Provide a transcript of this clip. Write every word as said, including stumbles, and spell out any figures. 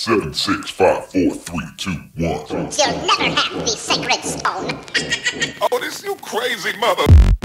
Seven, six, five, four, three, two, one. You'll never have the sacred stone. Oh, this you crazy mother...